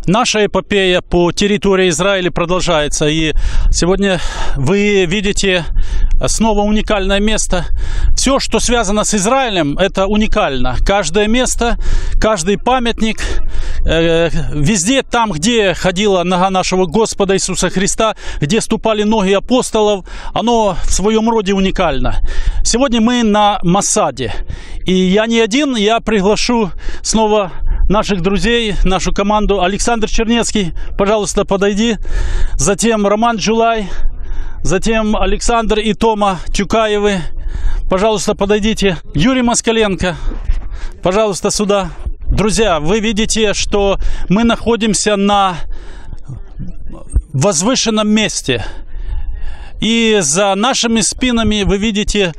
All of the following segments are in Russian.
Наша эпопея по территории Израиля продолжается. И сегодня вы видите снова уникальное место. Все, что связано с Израилем, это уникально. Каждое место, каждый памятник, везде там, где ходила нога нашего Господа Иисуса Христа, где ступали ноги апостолов, оно в своем роде уникально. Сегодня мы на Масаде. И я не один, я приглашу снова наших друзей, нашу команду. Александр Чернецкий, пожалуйста, подойди. Затем Роман Джулай. Затем Александр и Тома Чукаевы. Пожалуйста, подойдите. Юрий Москаленко. Пожалуйста, сюда. Друзья, вы видите, что мы находимся на возвышенном месте. И за нашими спинами вы видите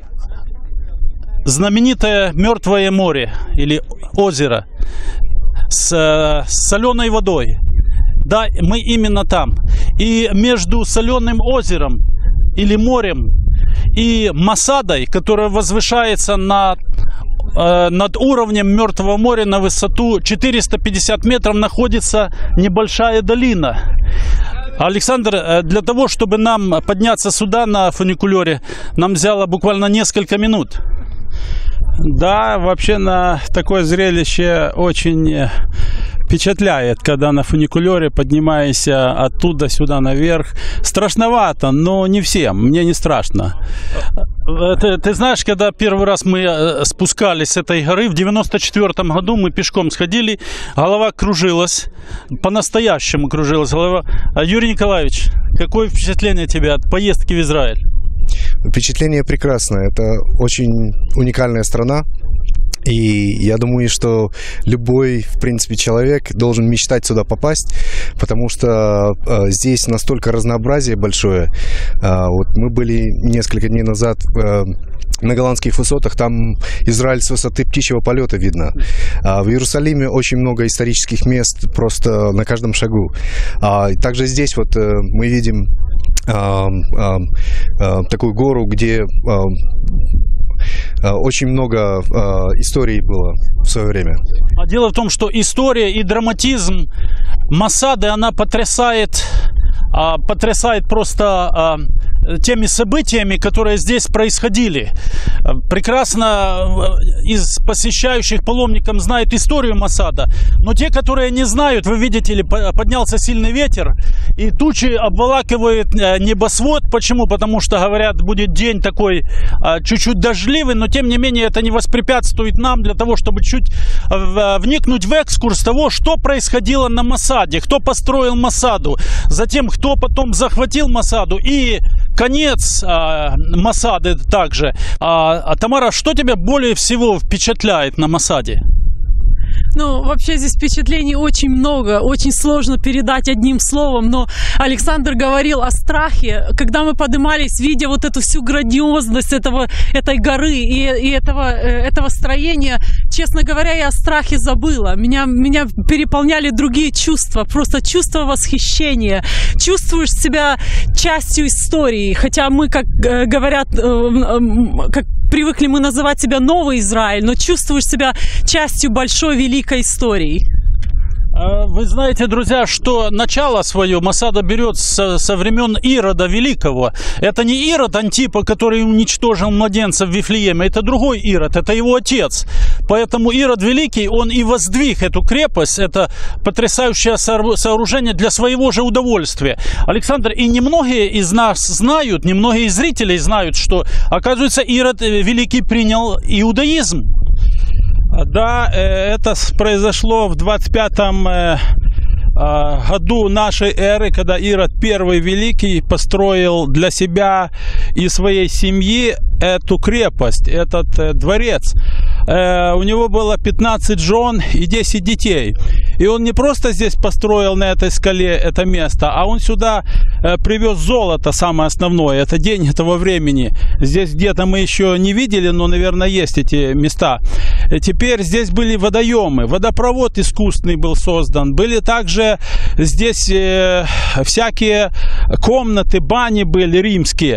знаменитое Мертвое море или озеро с соленой водой. Да, мы именно там. И между соленым озером или морем и Масадой, которая возвышается над уровнем Мертвого моря на высоту 450 метров, находится небольшая долина. Александр, для того, чтобы нам подняться сюда на фуникулере, нам взяло буквально несколько минут. Да, вообще на такое зрелище очень впечатляет, когда на фуникулере поднимаешься оттуда сюда наверх. Страшновато, но не всем, мне не страшно. Ты знаешь, когда первый раз мы спускались с этой горы, в 94-м году мы пешком сходили, голова кружилась, по-настоящему кружилась голова. Юрий Николаевич, какое впечатление у тебя от поездки в Израиль? Впечатление прекрасное. Это очень уникальная страна. И я думаю, что любой, в принципе, человек должен мечтать сюда попасть, потому что здесь настолько разнообразие большое. Вот мы были несколько дней назад на Голландских высотах, там Израиль с высоты птичьего полета видно. В Иерусалиме очень много исторических мест просто на каждом шагу. Также здесь вот мы видим такую гору, где очень много историй было в свое время. Дело в том, что история и драматизм Масады, она потрясает просто теми событиями, которые здесь происходили. Прекрасно из посещающих паломникам знают историю Масада, но те, которые не знают, вы видите ли, поднялся сильный ветер, и тучи обволакивают небосвод. Почему? Потому что, говорят, будет день такой чуть-чуть дождливый, но тем не менее это не воспрепятствует нам для того, чтобы чуть вникнуть в экскурс того, что происходило на Масаде, кто построил Масаду, затем кто потом захватил Масаду и конец Масады также. Тамара, что тебя более всего впечатляет на Масаде? Ну, вообще здесь впечатлений очень много, очень сложно передать одним словом, но Александр говорил о страхе, когда мы поднимались, видя вот эту всю грандиозность этой горы и этого строения, честно говоря, я о страхе забыла. Меня переполняли другие чувства, просто чувство восхищения. Чувствуешь себя частью истории, хотя мы, как говорят, как привыкли мы называть себя Новый Израиль, но чувствуешь себя частью большой, великой истории. Вы знаете, друзья, что начало свое Масада берет со времен Ирода Великого. Это не Ирод Антипа, который уничтожил младенца в Вифлееме, это другой Ирод, это его отец. Поэтому Ирод Великий, он и воздвиг эту крепость, это потрясающее сооружение для своего же удовольствия. Александр, и немногие из нас знают, немногие из зрителей знают, что, оказывается, Ирод Великий принял иудаизм. Да, это произошло в 25-м году нашей эры, когда Ирод I Великий построил для себя и своей семьи эту крепость, этот дворец. У него было 15 жен и 10 детей. И он не просто здесь построил на этой скале это место, а он сюда привез золото, самое основное. Это деньги того времени. Здесь где-то мы еще не видели, но, наверное, есть эти места. Теперь здесь были водоемы. Водопровод искусственный был создан. Были также здесь всякие комнаты, бани были римские.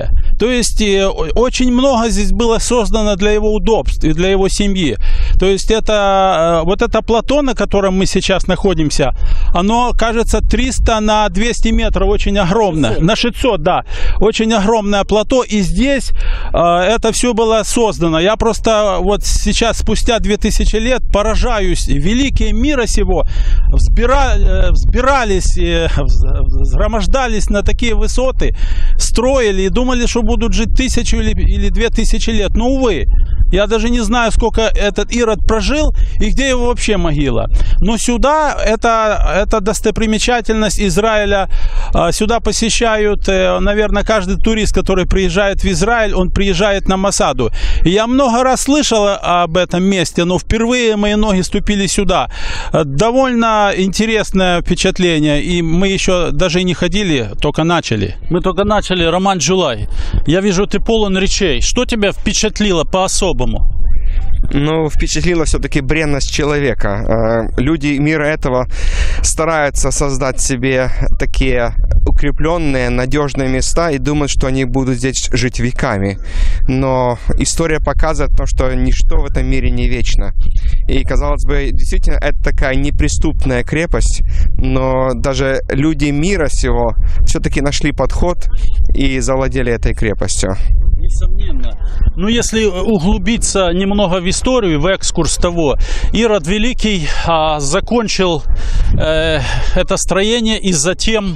То есть очень много здесь было создано для его удобств и для его семьи. То есть это вот это плато, на котором мы сейчас находимся, оно, кажется, 300 на 200 метров, очень огромное. На 600, да. Очень огромное плато. И здесь это все было создано. Я просто вот сейчас, спустя 2000 лет, поражаюсь. Великие мира сего взбирались, взгромождались на такие высоты, строили и думали, что будут жить 1000 или 2000 лет. Но, увы, я даже не знаю, сколько этот Ирод прожил и где его вообще могила. Но сюда, это достопримечательность Израиля. Сюда посещают, наверное, каждый турист, который приезжает в Израиль, он приезжает на Масаду. И я много раз слышал об этом месте, но впервые мои ноги ступили сюда. Довольно интересное впечатление. И мы еще даже и не ходили, только начали. Мы только начали, Роман Джулай. Я вижу, ты полон речей. Что тебя впечатлило по-особому? Ну, впечатлила все-таки бренность человека. Люди мира этого стараются создать себе такие укрепленные, надежные места и думают, что они будут здесь жить веками. Но история показывает, что ничто в этом мире не вечно. И, казалось бы, действительно, это такая неприступная крепость, но даже люди мира сего все-таки нашли подход и завладели этой крепостью. Несомненно. Но если углубиться немного в историю, в экскурс того, Ирод Великий закончил это строение и затем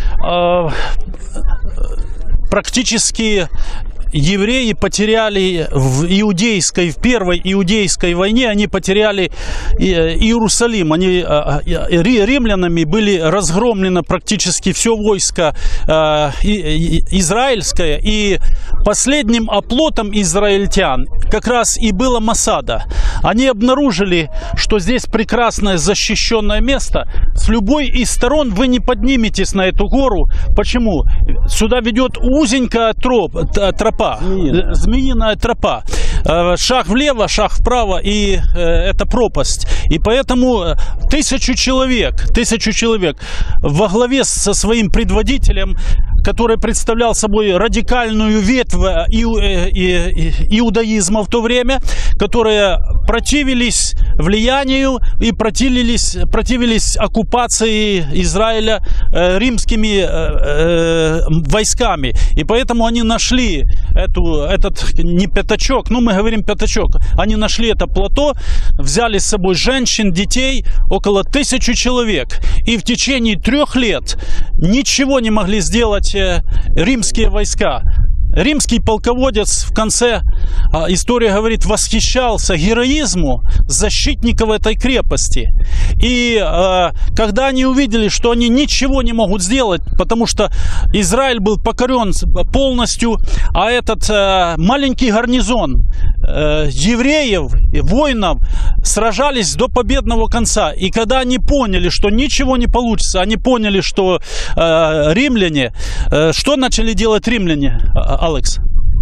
практически евреи потеряли в первой иудейской войне, они потеряли Иерусалим. Римлянами были разгромлено практически все войско израильское. И последним оплотом израильтян как раз и было Масада. Они обнаружили, что здесь прекрасное защищенное место. С любой из сторон вы не подниметесь на эту гору. Почему? Сюда ведет узенькая тропа. Змеиная тропа. Шаг влево, шаг вправо, и это пропасть. И поэтому 1000 человек во главе со своим предводителем, который представлял собой радикальную ветвь иудаизма в то время, которые противились влиянию и противились оккупации Израиля римскими войсками. И поэтому они нашли этот не пятачок, мы говорим пятачок, они нашли это плато, взяли с собой женщин, детей, около 1000 человек. И в течение 3 лет ничего не могли сделать римские войска. Римский полководец в конце, история говорит, восхищался героизму защитников этой крепости. И когда они увидели, что они ничего не могут сделать, потому что Израиль был покорен полностью, а этот маленький гарнизон евреев, воинов сражались до победного конца. И когда они поняли, что ничего не получится, они поняли, что римляне, что начали делать римляне, Алекс?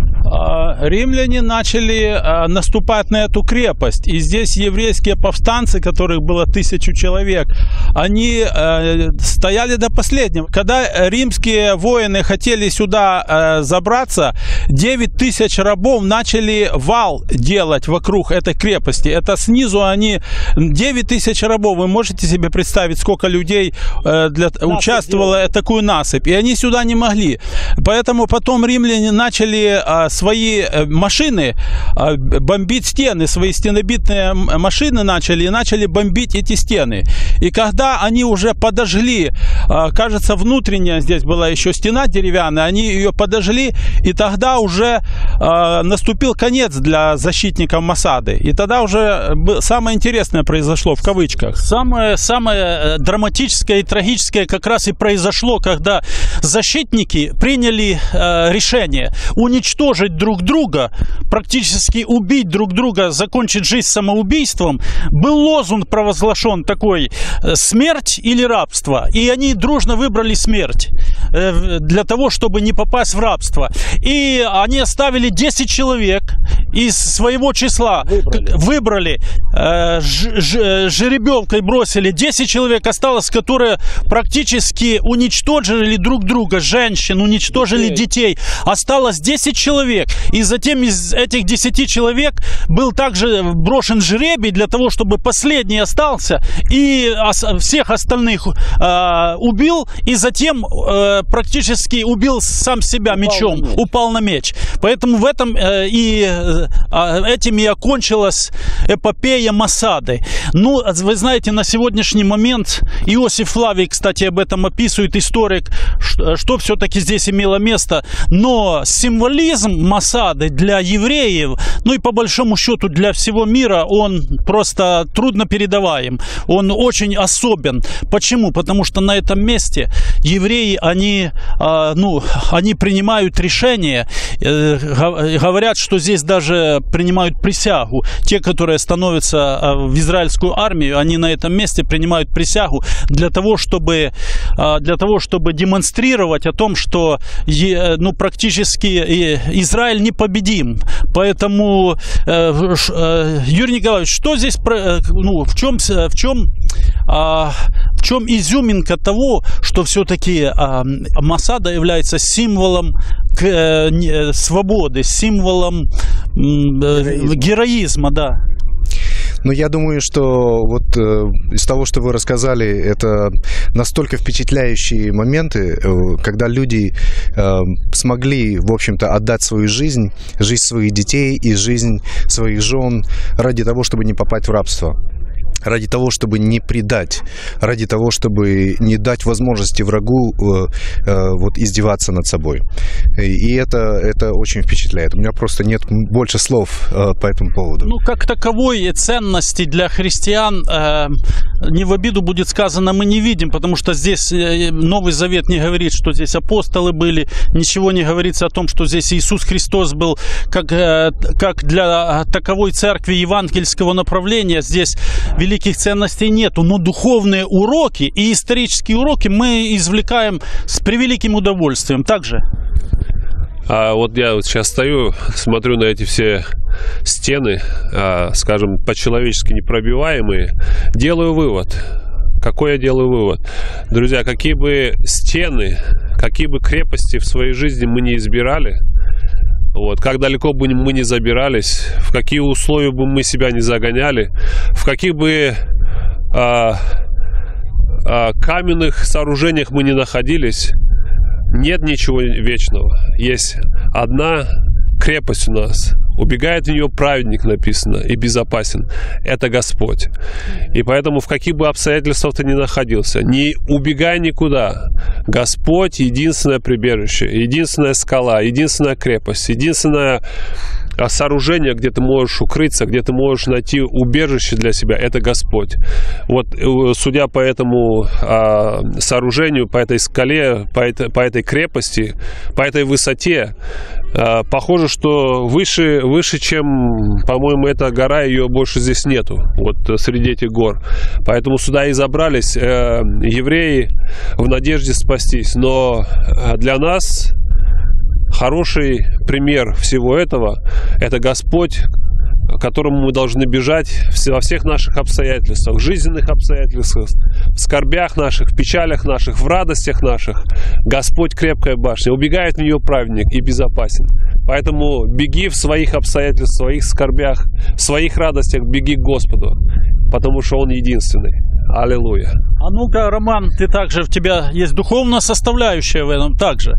Римляне начали наступать на эту крепость. И здесь еврейские повстанцы, которых было 1000 человек, они стояли до последнего. Когда римские воины хотели сюда забраться, 9000 рабов начали вал делать вокруг этой крепости. Это снизу они... 9000 рабов. Вы можете себе представить, сколько людей участвовало в такую насыпь. И они сюда не могли. Поэтому потом римляне начали свои машины бомбить стены, свои стенобитные машины начали бомбить эти стены. И когда они уже подожгли, кажется, внутренняя здесь была еще стена деревянная, они ее подожгли, и тогда уже наступил конец для защитников Масады. И тогда уже самое интересное произошло, в кавычках. Самое драматическое и трагическое как раз и произошло, когда защитники приняли решение уничтожить друг друга, практически убить друг друга, закончить жизнь самоубийством. Был лозунг провозглашен такой: смерть или рабство. И они дружно выбрали смерть для того, чтобы не попасть в рабство. И они оставили 10 человек из своего числа выбрали, жеребенкой бросили 10 человек, осталось, которые практически уничтожили друг друга, женщин, уничтожили детей. Осталось 10 человек. И затем из этих 10 человек был также брошен жребий для того, чтобы последний остался и всех остальных убил, и затем практически убил сам себя мечом, упал на меч. Поэтому в этом этим и окончилась эпопея Масады. Ну, вы знаете, на сегодняшний момент Иосиф Флавий, кстати, об этом описывает, историк, что все-таки здесь имело место. Но символизм Масады для евреев, ну и по большому счету для всего мира, он просто трудно передаваем. Он очень особен. Почему? Потому что на этом месте евреи, они принимают решения, говорят, что здесь даже принимают присягу. Те, которые становятся в израильскую армию, они на этом месте принимают присягу для того, чтобы демонстрировать о том, что практически Израиль непобедим. Поэтому, Юрий Николаевич, что здесь, в чем изюминка того, что все-таки Масада является символом свободы, символом героизма, да? Но я думаю, что вот из того, что вы рассказали, это настолько впечатляющие моменты, когда люди смогли, в общем-то, отдать свою жизнь своих детей и жизнь своих жен ради того, чтобы не попасть в рабство. Ради того, чтобы не предать, ради того, чтобы не дать возможности врагу издеваться над собой. И это очень впечатляет. У меня просто нет больше слов по этому поводу. Ну, как таковой ценности для христиан, не в обиду будет сказано, мы не видим, потому что здесь Новый Завет не говорит, что здесь апостолы были, ничего не говорится о том, что здесь Иисус Христос был, как для таковой церкви евангельского направления, здесь великих ценностей нету, но духовные уроки и исторические уроки мы извлекаем с превеликим удовольствием. Также. А вот я сейчас стою, смотрю на эти все стены, скажем, по-человечески непробиваемые, делаю вывод. Какой я делаю вывод? Друзья, какие бы стены, какие бы крепости в своей жизни мы не избирали, как далеко бы мы ни забирались, в какие условия бы мы себя не загоняли, в каких бы каменных сооружениях мы не находились, нет ничего вечного. Есть одна крепость у нас. Убегает в нее праведник, написано, и безопасен. Это Господь. И поэтому в каких бы обстоятельствах ты ни находился, не убегай никуда. Господь — единственное прибежище, единственная скала, единственная крепость, единственное сооружение, где ты можешь укрыться, где ты можешь найти убежище для себя, это Господь. Судя по этому сооружению, по этой скале, по этой крепости, по этой высоте, похоже, что выше, чем, по-моему, эта гора, ее больше здесь нету, среди этих гор. Поэтому сюда и забрались евреи в надежде спастись. Но для нас хороший пример всего этого – это Господь, к которому мы должны бежать во всех наших обстоятельствах, жизненных обстоятельствах, в скорбях наших, в печалях наших, в радостях наших. Господь — крепкая башня, убегает в нее праведник и безопасен. Поэтому беги в своих обстоятельствах, в своих скорбях, в своих радостях, беги к Господу, потому что Он единственный. Аллилуйя. А ну-ка, Роман, у тебя есть духовная составляющая в этом также.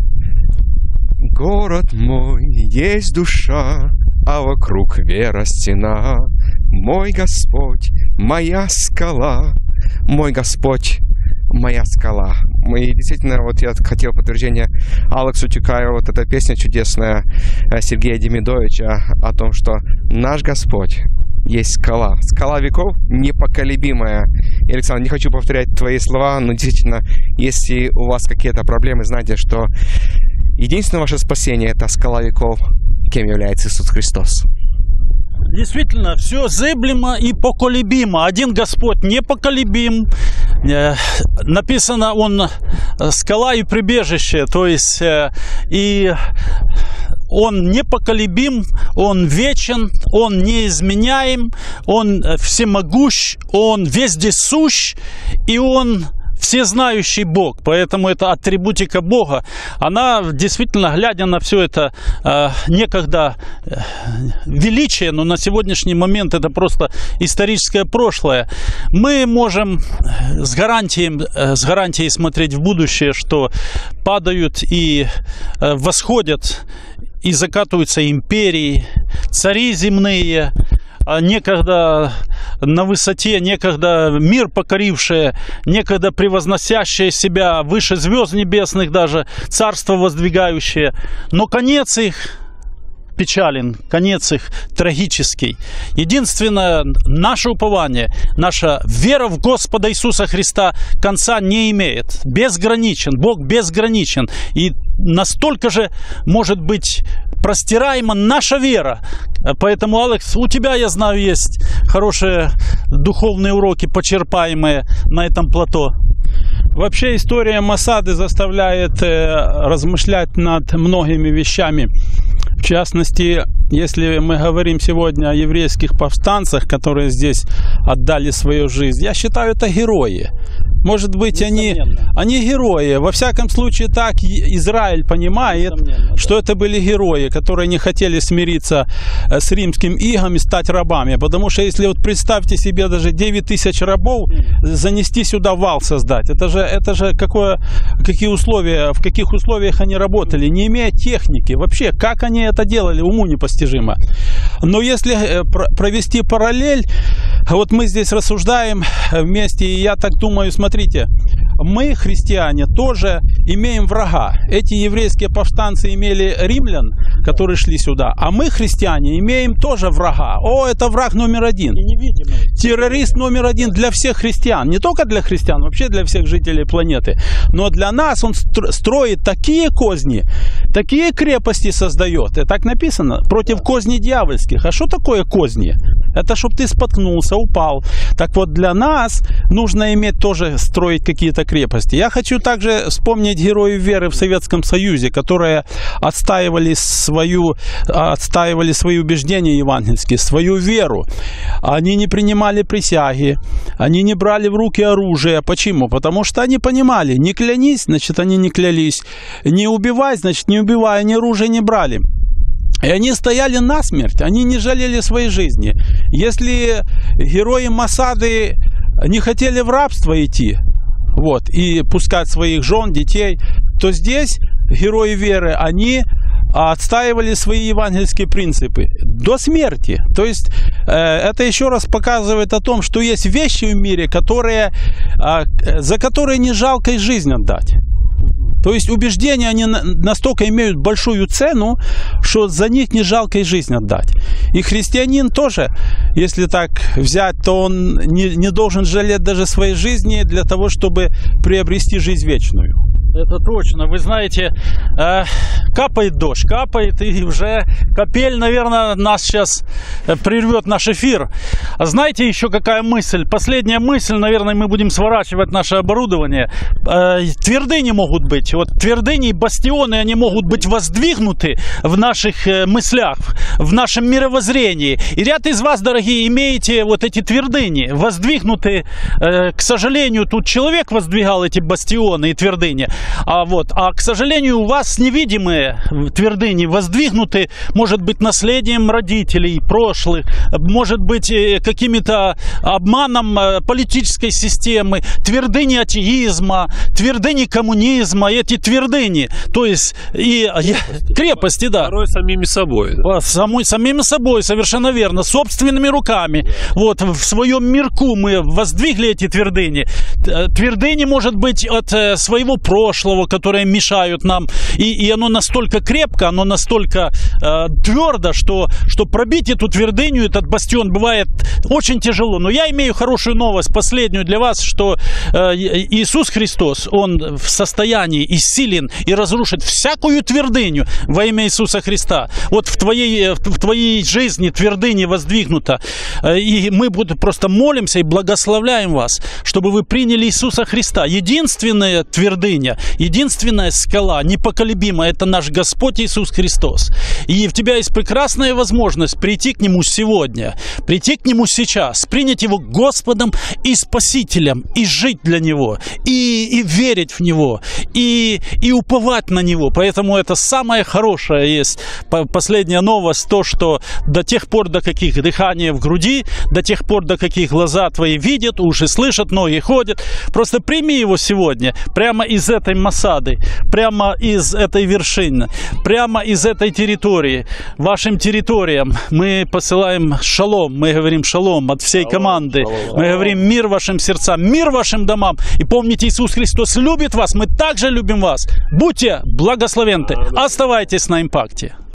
Город мой, есть душа, а вокруг вера стена. Мой Господь, моя скала, мой Господь, моя скала. И действительно, я хотел подтверждение Алексу Тюкаеву, эта песня чудесная Сергея Демидовича о том, что наш Господь есть скала. Скала веков непоколебимая. И, Александр, не хочу повторять твои слова, но действительно, если у вас какие-то проблемы, знайте, что единственное ваше спасение — это скала веков, кем является Иисус Христос. Действительно, все зыблемо и поколебимо. Один Господь непоколебим. Написано, Он скала и прибежище. То есть, и Он непоколебим, Он вечен, Он неизменяем, Он всемогущ, Он вездесущ, и Он всезнающий Бог. Поэтому эта атрибутика Бога, она действительно, глядя на все это некогда величие, но на сегодняшний момент это просто историческое прошлое, мы можем с гарантией смотреть в будущее, что падают и восходят и закатываются империи, цари земные, некогда на высоте, некогда мир покорившие, некогда превозносящие себя выше звезд небесных даже, царство воздвигающее. Но конец их печален, конец их трагический. Единственное наше упование, наша вера в Господа Иисуса Христа конца не имеет. Безграничен, Бог безграничен. И настолько же может быть простираема наша вера. Поэтому, Алекс, у тебя, я знаю, есть хорошие духовные уроки, почерпаемые на этом плато. Вообще история Масады заставляет размышлять над многими вещами. В частности, если мы говорим сегодня о еврейских повстанцах, которые здесь отдали свою жизнь, я считаю, это герои. Может быть, они герои. Во всяком случае, так Израиль понимает, что это были герои, которые не хотели смириться с римским игом и стать рабами. Потому что, если вот представьте себе даже 9 тысяч рабов, занести сюда вал создать. Это же какие условия, в каких условиях они работали, не имея техники. Вообще, как они это делали, уму непостижимо. Но если провести параллель, вот мы здесь рассуждаем вместе, и я так думаю, смотрите, мы, христиане, тоже имеем врага. Эти еврейские повстанцы имели римлян, которые шли сюда, а мы, христиане, имеем тоже врага. Это враг номер один. Террорист номер один для всех христиан. Не только для христиан, вообще для всех жителей планеты. Но для нас он строит такие козни, такие крепости создает. И так написано, против козней дьявольских. А что такое козни? Это чтобы ты споткнулся, упал. Так вот, для нас нужно иметь тоже строить какие-то крепости. Я хочу также вспомнить героев веры в Советском Союзе, которые отстаивали свои убеждения евангельские, свою веру. Они не принимали присяги, они не брали в руки оружие. Почему? Потому что они понимали, не клянись, значит, они не клялись. Не убивай, значит, не убивай, они оружие не брали. И они стояли насмерть, они не жалели своей жизни. Если герои Масады не хотели в рабство идти, и пускать своих жен, детей, то здесь герои веры, они отстаивали свои евангельские принципы до смерти. То есть это еще раз показывает о том, что есть вещи в мире, за которые не жалко и жизнь отдать. То есть убеждения, они настолько имеют большую цену, что за них не жалко и жизнь отдать. И христианин тоже, если так взять, то он не должен жалеть даже своей жизни для того, чтобы приобрести жизнь вечную. Это точно. Вы знаете, капает дождь, капает, и уже капель, наверное, нас сейчас прервет наш эфир. А знаете еще какая мысль? Последняя мысль, наверное, мы будем сворачивать наше оборудование. Твердыни могут быть. Вот твердыни и бастионы, они могут быть воздвигнуты в наших мыслях, в нашем мировоззрении. И ряд из вас, дорогие, имеете вот эти твердыни, воздвигнуты. К сожалению, тут человек воздвигал эти бастионы и твердыни. А к сожалению, у вас невидимые твердыни воздвигнуты, может быть, наследием родителей прошлых, может быть, каким-то обманом политической системы, твердыни атеизма, твердыни коммунизма, эти твердыни, то есть крепости, да. Порой самими собой. Да. Самими собой, совершенно верно, собственными руками. В своем мирку мы воздвигли эти твердыни. Твердыни, может быть, от своего прошлого, которые мешают нам, и оно настолько крепко, оно настолько твердо, что пробить эту твердыню, этот бастион, бывает очень тяжело. Но я имею хорошую новость, последнюю для вас, что Иисус Христос, Он в состоянии и силен и разрушить всякую твердыню во имя Иисуса Христа. Вот в твоей жизни твердыня воздвигнута, и мы просто молимся и благословляем вас, чтобы вы приняли Иисуса Христа. Единственная твердыня, единственная скала, непоколебимая, это наш Господь Иисус Христос. И у тебя есть прекрасная возможность прийти к Нему сегодня, прийти к Нему сейчас, принять Его Господом и Спасителем, и жить для Него, и верить в Него, и уповать на Него. Поэтому это самое хорошее есть. Последняя новость, то, что до тех пор, до каких дыхания в груди, до тех пор, до каких глаза твои видят, уши слышат, ноги ходят. Просто прими Его сегодня, прямо из этой Масады, прямо из этой вершины, прямо из этой территории, вашим территориям. Мы посылаем шалом, мы говорим шалом от всей команды. Мы говорим мир вашим сердцам, мир вашим домам. И помните, Иисус Христос любит вас, мы также любим вас. Будьте благословенны, оставайтесь на импакте.